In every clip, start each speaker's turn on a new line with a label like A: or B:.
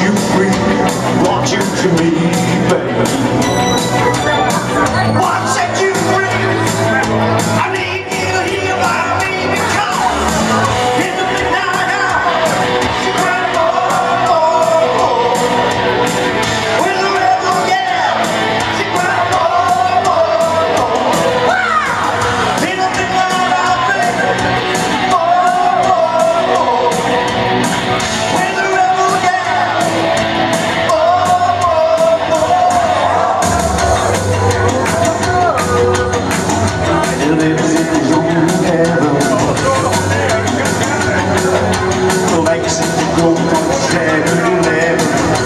A: you free, want you to me, baby. What set you free? I need you here by me because in the midnight hour she cried, oh, oh, oh. When the rebel yelled, she cried, oh, oh, oh. Wow! In the midnight hour, baby, oh, oh, oh. When the rebel yelled, oh, oh, oh. He lives in his own heaven, likes to go from 7-Eleven.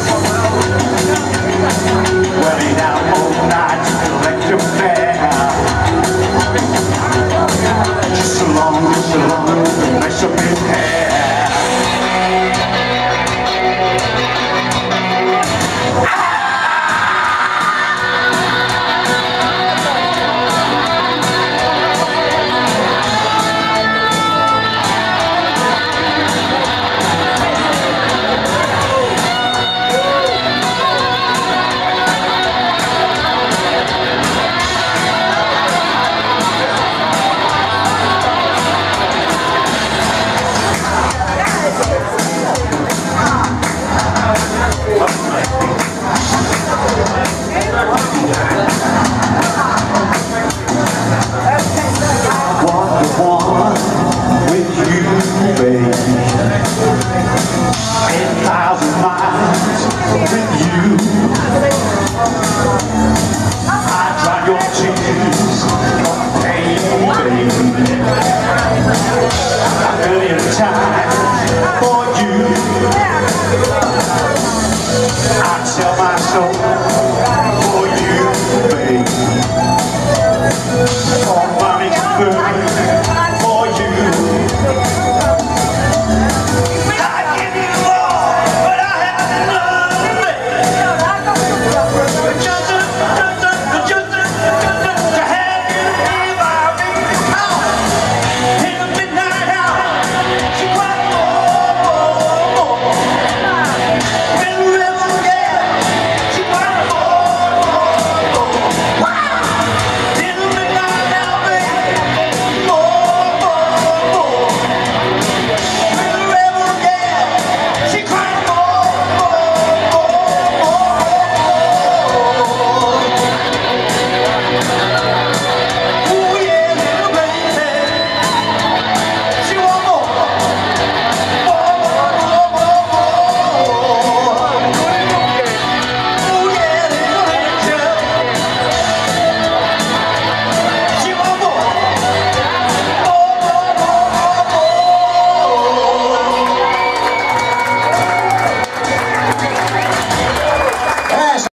A: Well, he's out all night to collect a fare. Just so long, mess up his hair. With you, baby, 10,000 miles with you. I dry your tears of pain, baby, a million times.